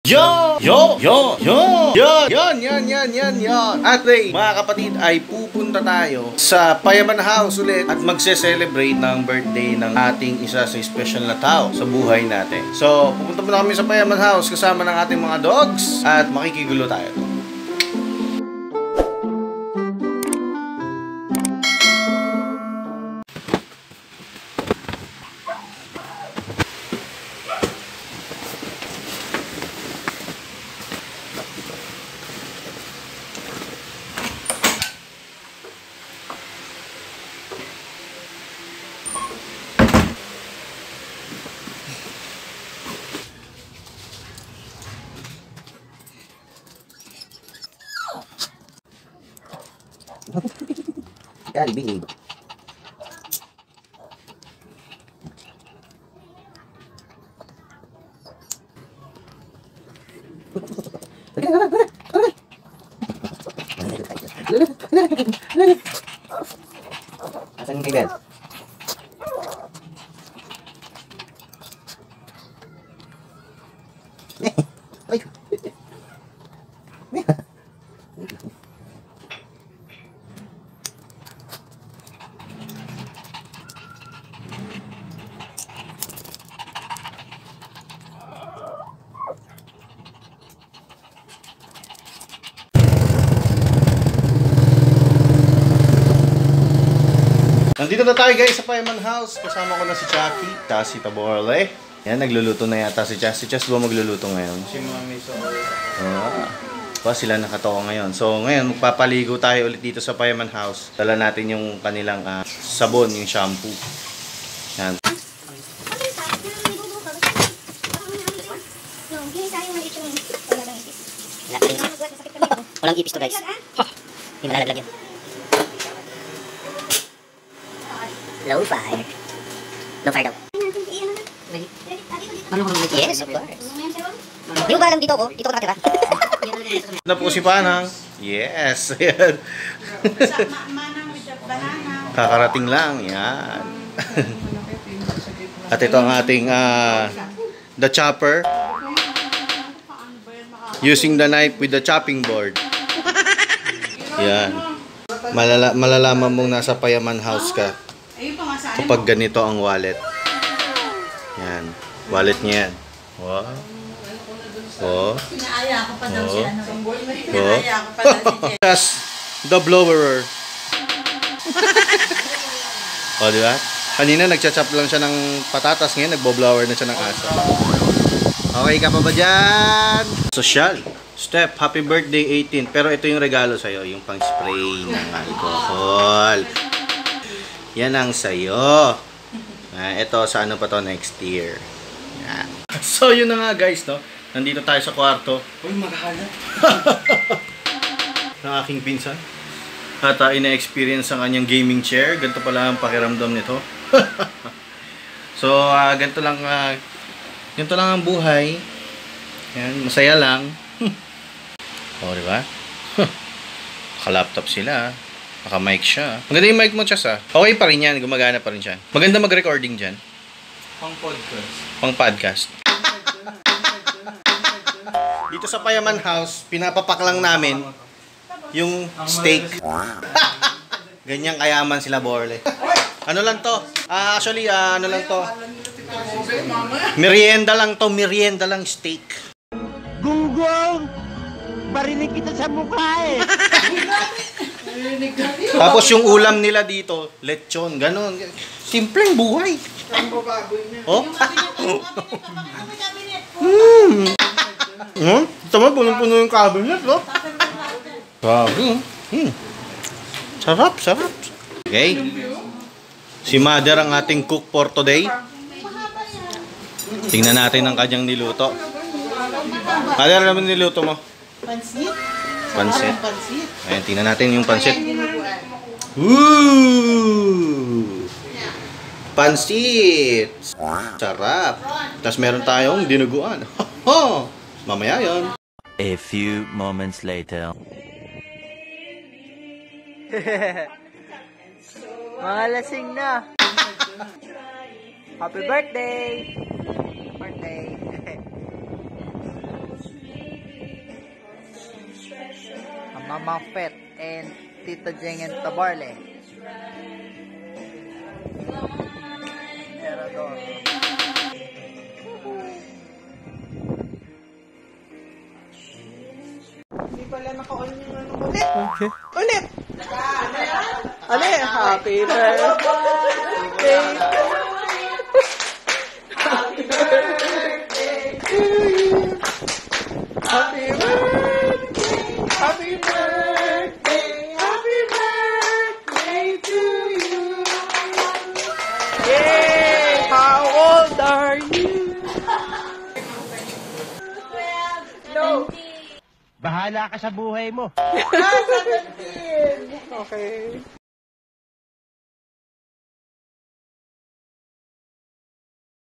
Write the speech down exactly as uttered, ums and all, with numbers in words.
Yo! Yo! Yo! Yo! Yo! Yan! Yan! Yan! Yan! Yan! At today, mga kapatid, ay pupunta tayo sa Payaman House ulit at magse-celebrate ng birthday ng ating isa sa special na tao sa buhay natin. So, pupunta muna kami sa Payaman House kasama ng ating mga dogs at makikigulo tayo. Very big. Asan yung bibel? Ay! Nandito na tayo guys sa Payaman House. Kasama ko na si Chucky, tsaka si Taborle. Yan, nagluluto na yata si Chas. Si Chas ba magluluto ngayon? Si Mami so. Ah, pa sila nakatawa ngayon. So ngayon, magpapaligo tayo ulit dito sa Payaman House. Dala natin yung kanilang uh, sabon, yung shampoo. Yan. Walang ipis to guys. Hindi malalaglag yun. Low fire. Low fire daw. Yes, of course. Yung ba lang dito ko? Dito ko nakatira. Na po si Panang. Yes. Ayan. Kakarating lang. Yan. At ito ang ating uh, the chopper. Using the knife with the chopping board. Yan. Malala malalaman mong nasa Payaman House ka kapag ganito ang wallet. Yan. Wallet niya yan. Wow. Oh. Pinaaya ko pa daw si ano. Oh. Pinaaya ko pa daw si Jeff. Just the blower. O, di ba? Kanina nagcha-chop lang siya ng patatas. Ngayon nagbo-blower na siya ng aso. Okay ka pa ba dyan? Social. Step, happy birthday eighteen. Pero ito yung regalo sa'yo. Yung pang-spray ng alcohol. Yan ang sa'yo. Ah, ito, sa ano pa to next year. Yan. So, yun na nga guys, no? Nandito tayo sa kwarto. Uy, maghahalat. Ng aking pinsan. At uh, ina-experience ang kanyang gaming chair. Ganito pala ang pakiramdam nito. So, uh, ganito lang, uh, ganito lang ang buhay. Yan, masaya lang. O, diba? Naka-laptop sila. Naka-mic siya. Maganda yung mic mo, Chas, ah. Okay pa rin yan. Gumagana pa rin siya. Maganda mag-recording dyan. Pang podcast. Pang podcast. Dito sa Payaman House, pinapapak lang namin yung steak. Ganyang kayaman sila, Borle. Ano lang to? Uh, actually, uh, ano lang to? Merienda lang to. Merienda lang steak. Gunggong! Barinig kita sa mukha eh! Tapos yung ulam nila dito, lechon, ganun. Simpleng buhay. Oh? Hmm. Hmm? Tama, punong-puno yung cabinet, no? Grabe. Hmm. Sarap, sarap. Okay. Si Mother ang ating cook for today. Tingnan natin ang kanyang niluto. Mother, ano naman niluto mo? Pansit. Pansit. Pansit. Ayan, tingnan natin yung pansit. Woo! Pansit! Sarap! Tapos meron tayong dinuguan. Mamaya yon. A few moments later. Mga lasing na. Happy birthday! Birthday! Mama Fet, and Tito Jeng and Tabarle. Terador. Hindi pala naka-on yung ano. Ulit! Okay. Ulit! Ali, happy birthday! Happy birthday to you! Happy birthday! Happy birthday! Happy birthday to you! Yay! How old are you? No! Bahala ka sa buhay mo. Ah, seventeen! Okay.